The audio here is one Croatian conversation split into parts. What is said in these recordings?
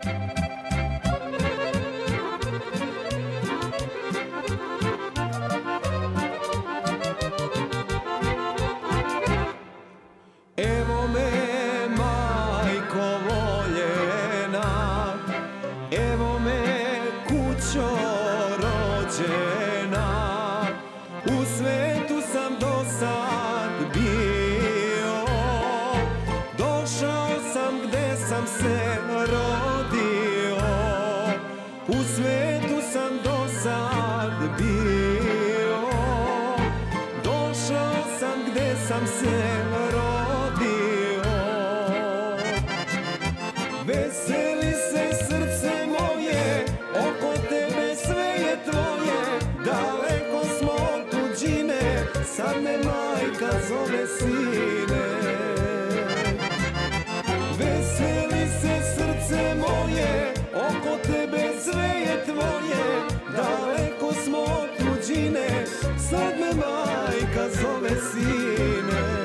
Evo me, majko voljena, evo me, kućo rođena. U svetu sam do sad bio, došao sam gde sam se rodio. U svetu sam do sad bio, došao sam gde sam se rodio. Veseli se srce moje, oko tebe sve je tvoje. Daleko smo od tuđine, sad me majka zove sine. Veseli se srce moje, oko tebe sve je tvoje. Daleko smo od tuđine, sad me majka zove sine.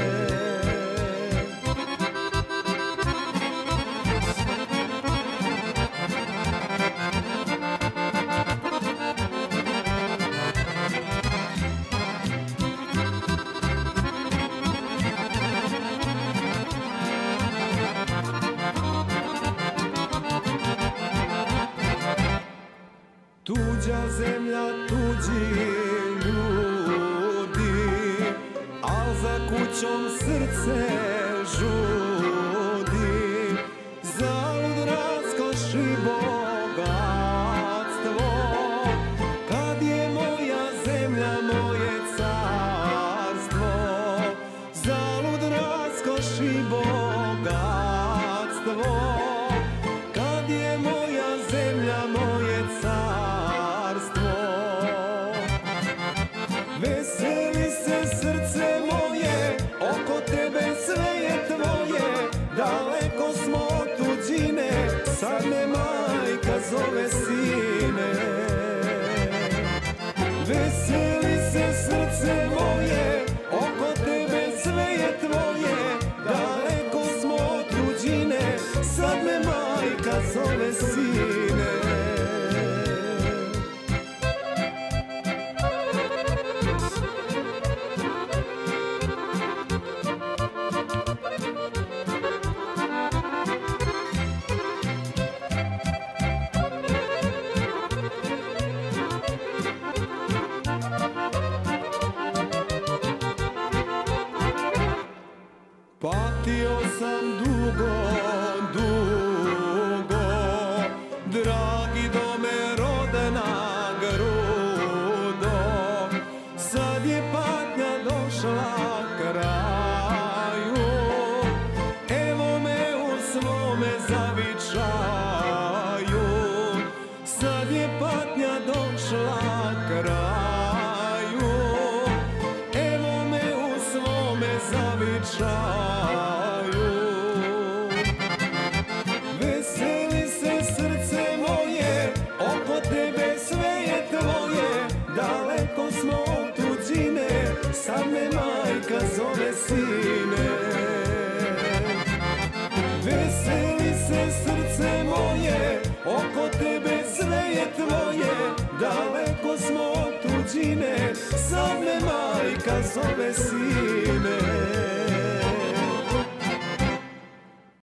Tuđa zemlja, tuđi ljudi, al za kućom srce žudi. Zalud raskoš i bogatstvo, kad je moja zemlja moje carstvo. Zalud raskoš i bogatstvo, kad je moja zemlja moje carstvo. Veseli se srce moje, oko tebe sve je tvoje. Daleko smo od tuđine, sad me majka zove sine. Veseli se srce moje, oko tebe sve je tvoje. Daleko smo od tuđine, sad me majka zove sine. Patio sam dugo, dugo, dragi dome rode na grudo. Sad je patnja došla kraju, evo me u svome zavičaju. Sad je patnja došla kraju, evo me u svome zavičaju. Veseli se srce moje, oko tebe sve je tvoje. Daleko smo od tuđine, sad me majka zove sine. Veseli se srce moje, oko tebe sve je tvoje. Daleko smo od tuđine, sad me majka zove sine.